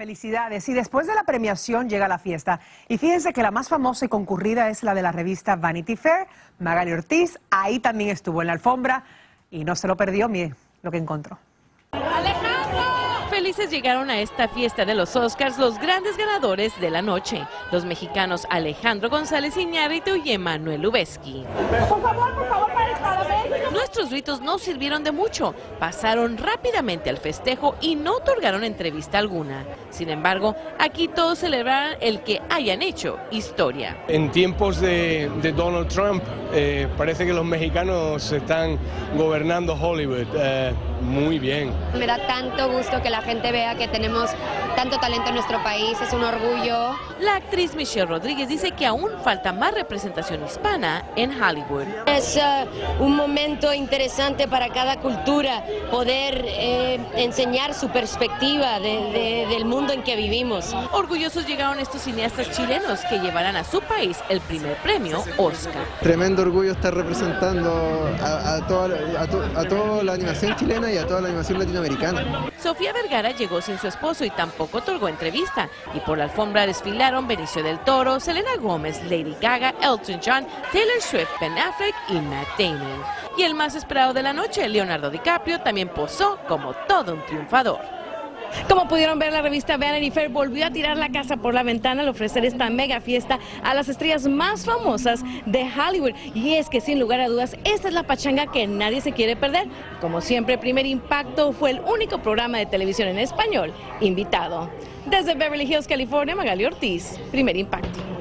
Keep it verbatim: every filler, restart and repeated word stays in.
Felicidades. Y después de la premiación llega la fiesta. Y fíjense que la más famosa y concurrida es la de la revista Vanity Fair. Magali Ortiz, ahí también estuvo en la alfombra y no se lo perdió, mire lo que encontró. Felices llegaron a esta fiesta de los Oscars los grandes ganadores de la noche, los mexicanos Alejandro González Iñárritu y Emmanuel Lubezki. Por favor, por favor, para, para ver. Nuestros gritos no sirvieron de mucho, pasaron rápidamente al festejo y no otorgaron entrevista alguna. Sin embargo, aquí todos celebraron el que hayan hecho historia. En tiempos de, de Donald Trump, eh, parece que los mexicanos están gobernando Hollywood. Eh, muy bien. Me da tanto gusto que la gente vea que tenemos tanto talento en nuestro país, es un orgullo. La actriz Michelle Rodríguez dice que aún falta más representación hispana en Hollywood. Es uh, un momento interesante para cada cultura poder eh, enseñar su perspectiva de, de, del mundo en que vivimos. Orgullosos llegaron estos cineastas chilenos que llevarán a su país el primer premio Oscar. Tremendo orgullo estar representando a, a, toda, a, to, a toda la animación chilena y a toda la animación latinoamericana. Sofía Vergara llegó sin su esposo y tampoco otorgó entrevista. Y por la alfombra desfilaron Benicio del Toro, Selena Gómez, Lady Gaga, Elton John, Taylor Swift, Ben Affleck y Matt Damon. Y el más esperado de la noche, Leonardo DiCaprio, también posó como todo un triunfador. Como pudieron ver, la revista Vanity Fair volvió a tirar la casa por la ventana al ofrecer esta mega fiesta a las estrellas más famosas de Hollywood. Y es que sin lugar a dudas, esta es la pachanga que nadie se quiere perder. Como siempre, Primer Impacto fue el único programa de televisión en español invitado. Desde Beverly Hills, California, Magali Ortiz, Primer Impacto.